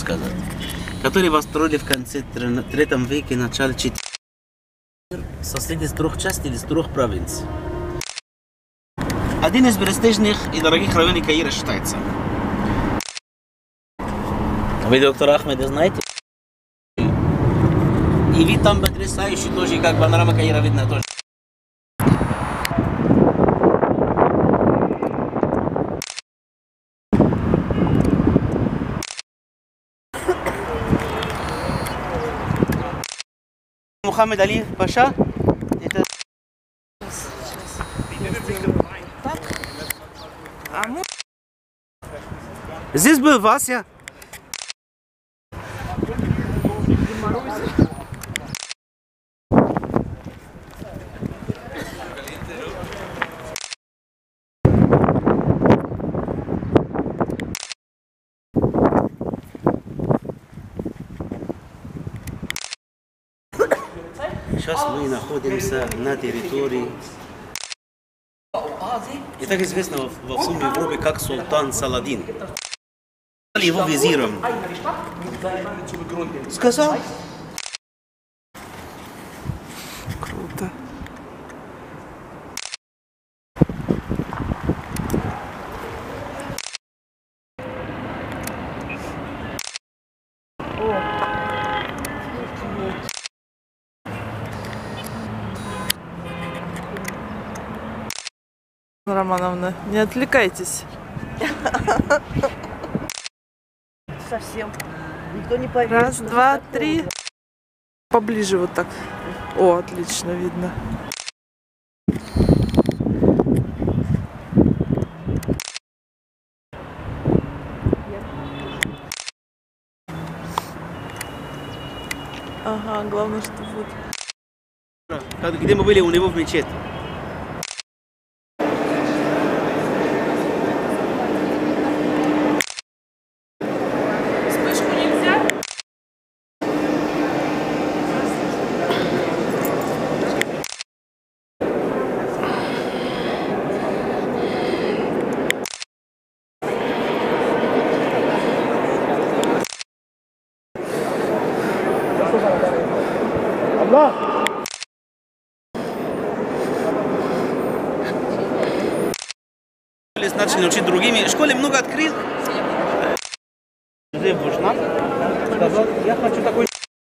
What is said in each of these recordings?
сказать, которые построили в конце 3 веке, начале 4 состоит из 3 частей или из 3 провинций. Один из престижных и дорогих районов Каира считается. Вы доктора Ахмеда знаете? И вид там потрясающий тоже, как панорама Каира видно тоже. Мухаммед Али Паша. Это... Здесь был Вася. Сейчас мы находимся на территории, и так известно во всем Европе как Султан Саладин. Его визиром. Сказал? Круто. Романовна, не отвлекайтесь. Совсем. Никто не поверит. Раз, два, три. Поближе вот так. О, отлично видно. Ага, главное, что вот. Где мы были у него в мечети. Начали учить другими. В школе много открыл. Сказал, я хочу такой.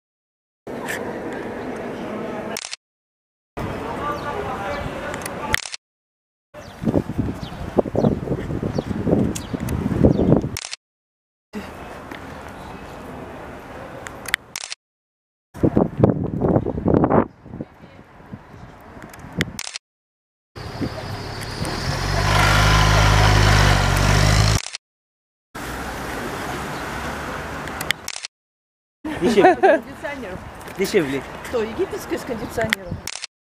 Кондиционеров. Дешевле. Что, египетское с кондиционером?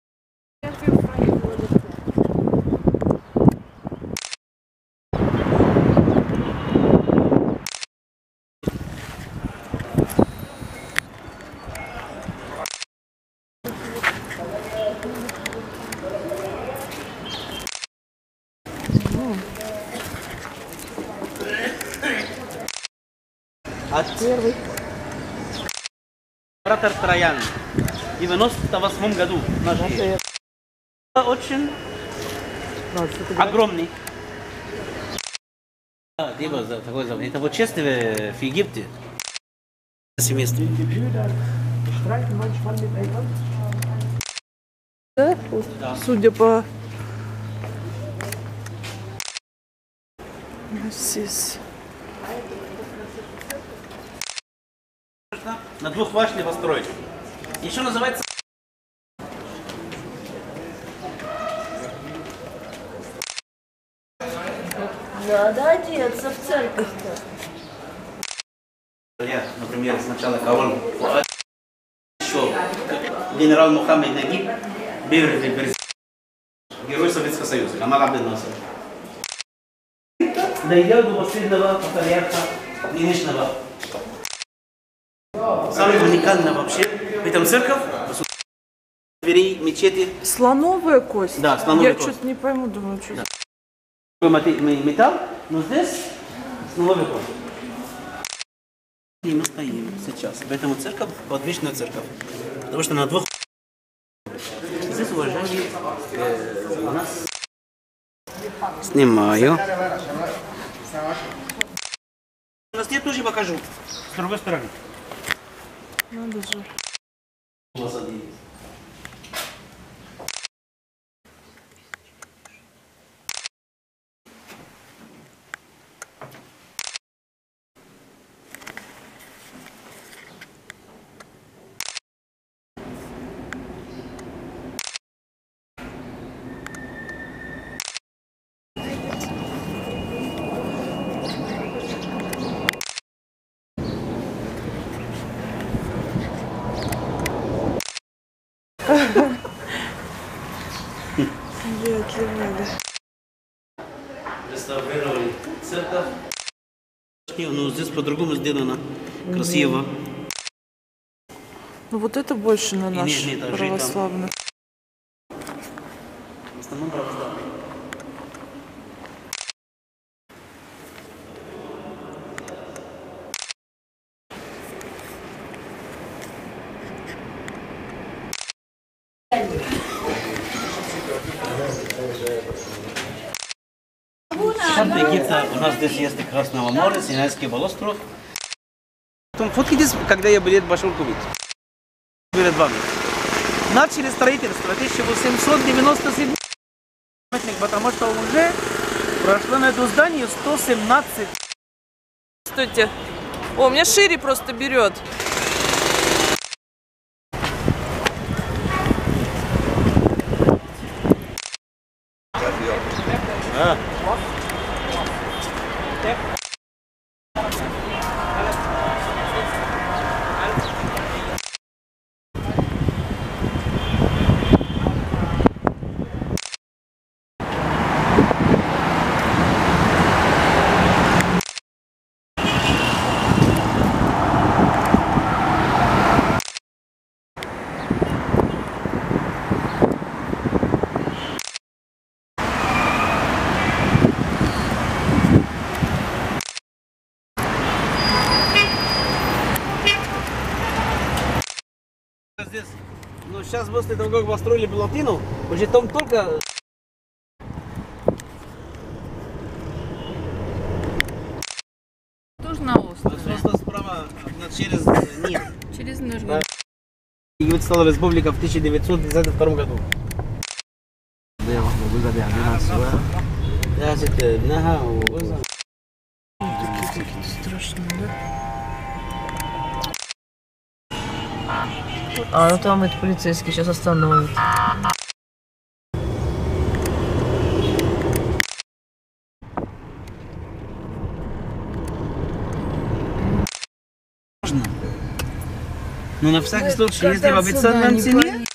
Первый. Император Троян в 98 году наш очень огромный. Это вот честно в Египте. Семейство. Да? Судя по... Здесь. На 2 башнях построить. Еще называется... Надо одеться в церковь-то. Я, например, сначала король, еще генерал Мухаммед Нагиб, герой Советского Союза, Гамал Абдел Насер. Дойдя до последнего патриарха нынешнего. Самое уникальное вообще в этом церковь, дверей, мечети. Слоновая кость? Да, слоновая кость. Я что-то не пойму, думаю, что... Да. Металл, но здесь слоновая кость. И мы стоим сейчас. Поэтому церковь, подвижная церковь. Потому что на двух... Здесь уважение у нас... Снимаю. У нас нет, тоже покажу. С другой стороны. Надо же. Вряд ли надо. Реставрировали церковь. Но здесь по-другому сделано. Красиво. Ну вот это больше на наш нижние этажи православный. В основном православные. Шарт Египта у нас здесь есть Красного моря, Синайский полуостров. Потом фотки здесь, когда я билет пошел купить. Перед вами. Начали строительство 1897, потому что уже прошло на это здание 117. Стойте. О, у меня шире просто берет. Здесь, ну сейчас после того, как построили плотину, уже там только... Тоже на остров. Просто справа через Нил. Через наш Да. Египет стала республика в 1952 году. Страшно, да? А, ну там это полицейский сейчас остановит. Но на всякий случай, если в официальном цене,